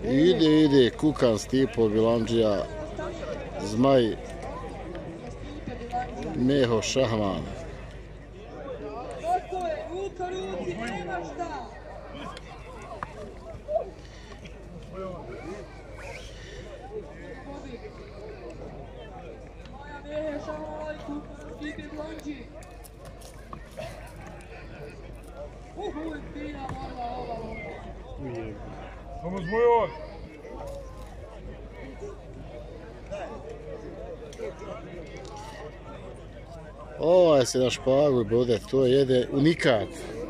Ide, Kukan, Stipo, Bilandžija, Zmaj, Meho, Šahman. Vamos, maior! Ovaj se na špagu bude, to jede unikat.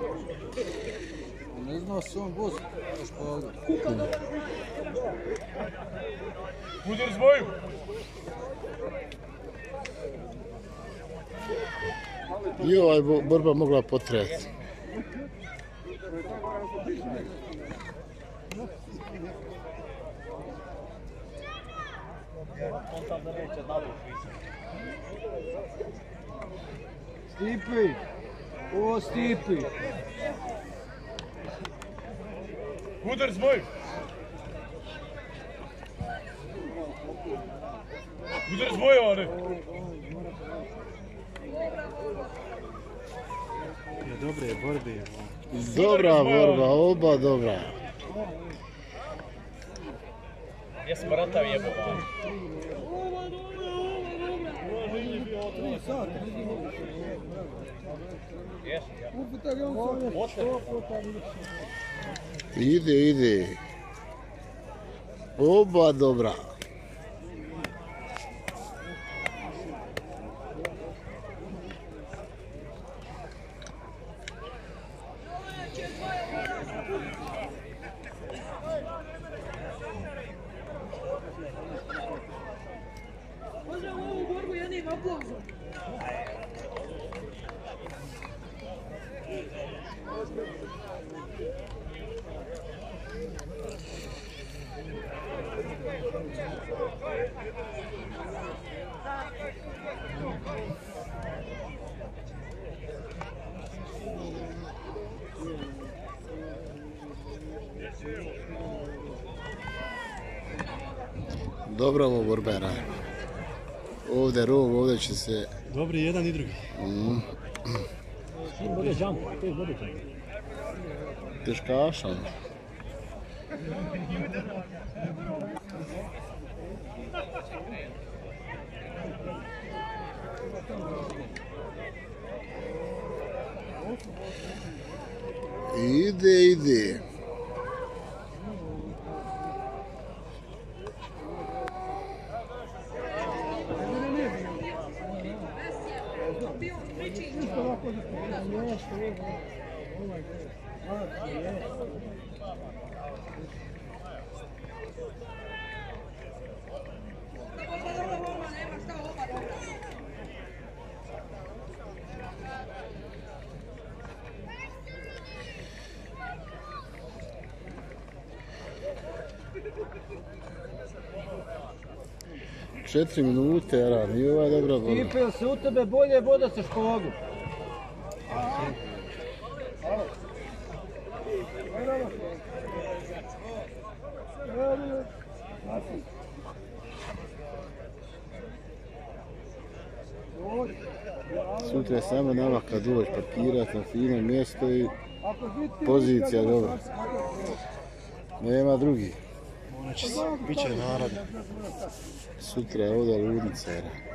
Ne zna se on voz na špagu. Udar zvoju! I ovaj borba mogla potreti. Stipi! O, Stipi! Udar zvoju! Udar zvoju, ale! Dobre borbe. Dobra borba, oba dobra. Gdje se baratav jebo van? Ide. Oba dobra. Dobra ovo borbera. Ovdje rov, ovdje će se... Dobri jedan i drugi. Teškaša. Ide. Četiri minute, Ara, nije ovaj dobra borba. Stipe, jel se u tebe bolje voda sa špagu? Sutra je samo nama kad dođeš parkirati na fino mjesto i pozicija dobra. Nema drugi. Biće narod. Sutra je ovdje ludnica.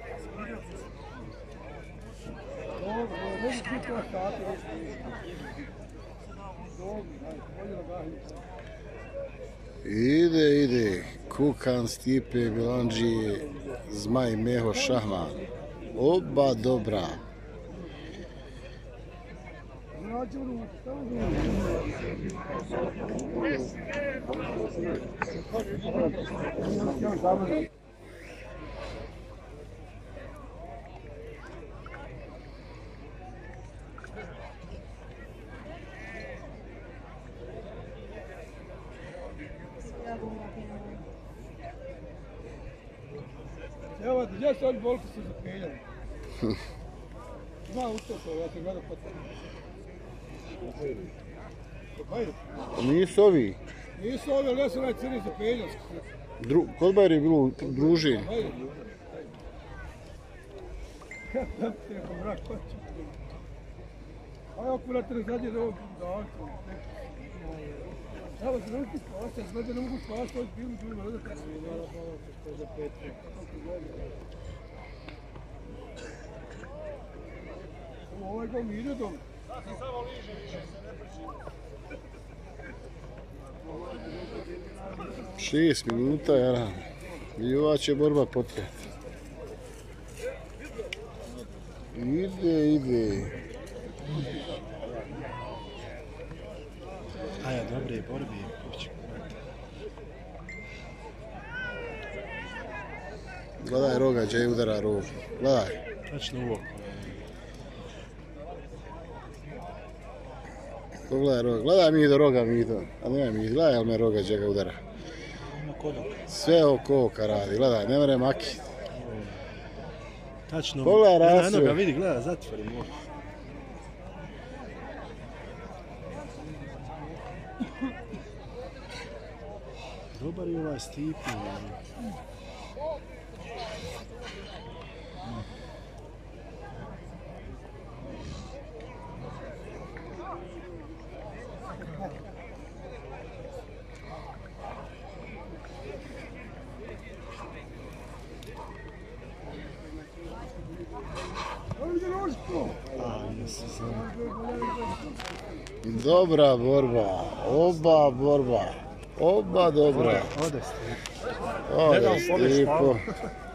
Ide. Kukan, Stipe, Bilandžije, Zmaj, Meho, Šahman. Oba dobra. Evo, gdje su oni volki su zapeljali? Zna usto, ja sam gledao kod tebe. Nisu ovi. Nisu ove lese onaj crni za penjanski. Kod Bajri je bilo u družini. Teko mrak, pa će. Ajde okulate ne zadnje da ovog davca. Evo se nemojte spasati, znate ne mogu spasati, ovdje film ljudima, ne da kada se vidjela, hvala što je za Petru. Ovaj go mi ide dom. Da se samo liže više, se ne prži. 6 minuta, jaran. I ova će borba potrijeti. Ide. A ja, dobre borbi. Gledaj roga, gdje udara rog. Gledaj. Tačno u oko. Pogledaj roga. Gledaj mi do roga, Mido. A ne mi, gledaj jel me roga gdje ga udara. Ima kodok. Sve oko oka radi, gledaj, ne mere maki. Tačno. Pogledaj rasu. Eno ga vidi, gledaj, zatvori mu. Dobar je ovaj Stipi. Dobra borba, oba borba, oba dobra. Ode Stipi. Ode Stipo.